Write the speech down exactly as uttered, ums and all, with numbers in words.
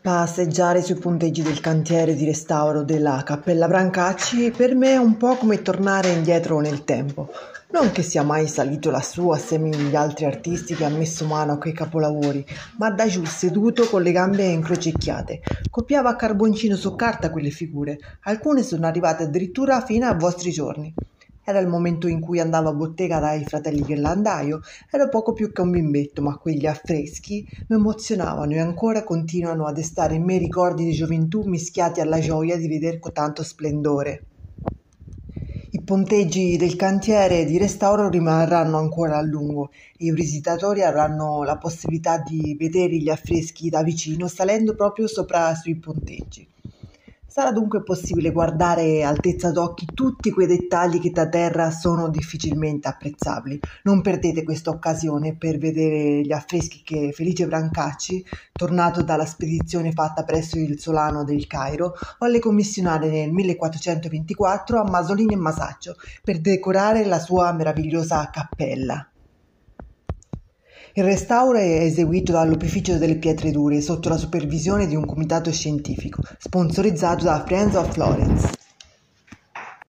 Passeggiare sui ponteggi del cantiere di restauro della Cappella Brancacci per me è un po' come tornare indietro nel tempo. Non che sia mai salito lassù assieme agli altri artisti che hanno messo mano a quei capolavori, ma da giù seduto con le gambe incrocicchiate. Copiava a carboncino su carta quelle figure, alcune sono arrivate addirittura fino ai vostri giorni. Era il momento in cui andavo a bottega dai fratelli Ghirlandaio, ero poco più che un bimbetto, ma quegli affreschi mi emozionavano e ancora continuano a destare in me ricordi di gioventù mischiati alla gioia di vedere con tanto splendore. I ponteggi del cantiere di restauro rimarranno ancora a lungo e i visitatori avranno la possibilità di vedere gli affreschi da vicino salendo proprio sopra sui ponteggi. Sarà dunque possibile guardare a altezza d'occhi tutti quei dettagli che da terra sono difficilmente apprezzabili. Non perdete questa occasione per vedere gli affreschi che Felice Brancacci, tornato dalla spedizione fatta presso il Solano del Cairo, volle commissionare nel millequattrocentoventiquattro a Masolini e Masaccio per decorare la sua meravigliosa cappella. Il restauro è eseguito dall'Opificio delle Pietre Dure sotto la supervisione di un comitato scientifico, sponsorizzato da Friends of Florence.